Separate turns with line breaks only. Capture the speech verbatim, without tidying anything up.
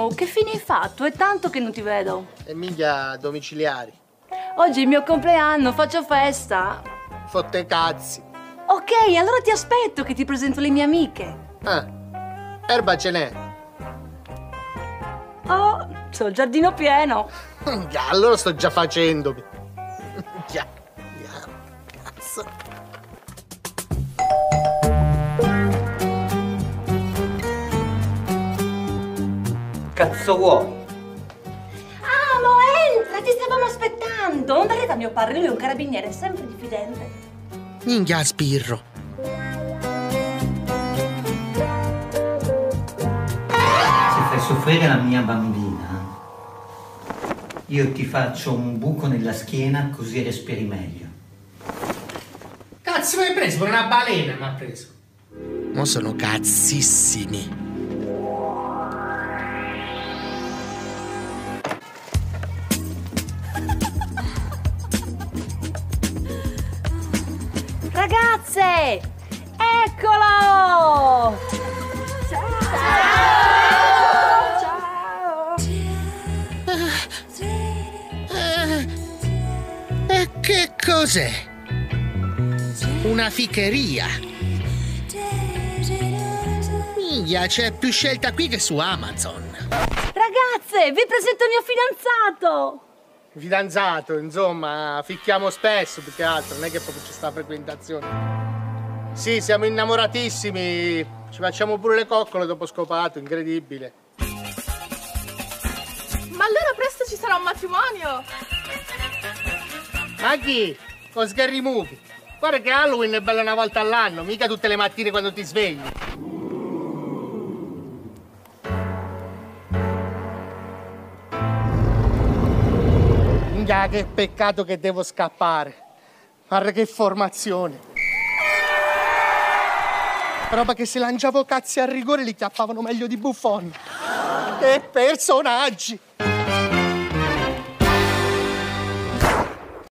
Manu, che fine hai fatto? È tanto che non ti vedo.
E minchia domiciliari.
Oggi è il mio compleanno, faccio festa.
Fotte cazzi.
Ok, allora ti aspetto che ti presento le mie amiche.
Ah, erba ce n'è.
Oh, c'ho il giardino pieno.
Minchia, allora sto già facendo. Minchia, cazzo.
Cazzo vuoi?
Ah, ma entra, ti stavamo aspettando. Non dare da mio padre, lui è un carabiniere sempre diffidente.
Minchia spirro.
Se fai soffrire la mia bambina, io ti faccio un buco nella schiena così respiri meglio.
Cazzo mi hai preso? Per una balena mi ha preso.
Mo sono cazzissimi.
Ragazze, eccolo! Ciao! Ciao!
E che cos'è? Una ficheria. Minchia, c'è più scelta qui che su Amazon.
Ragazze, vi presento il mio fidanzato!
Fidanzato, insomma, ficchiamo spesso più che altro, non è che proprio c'è sta frequentazione. Sì, siamo innamoratissimi, ci facciamo pure le coccole dopo scopato, incredibile.
Ma allora presto ci sarà un matrimonio!
Ma chi? Con Scary Movie. Guarda che Halloween è bella una volta all'anno, mica tutte le mattine quando ti svegli. Minchia, che peccato che devo scappare. Guarda che formazione. Roba che se lanciavo cazzi a rigore li chiappavano meglio di Buffon. Che personaggi!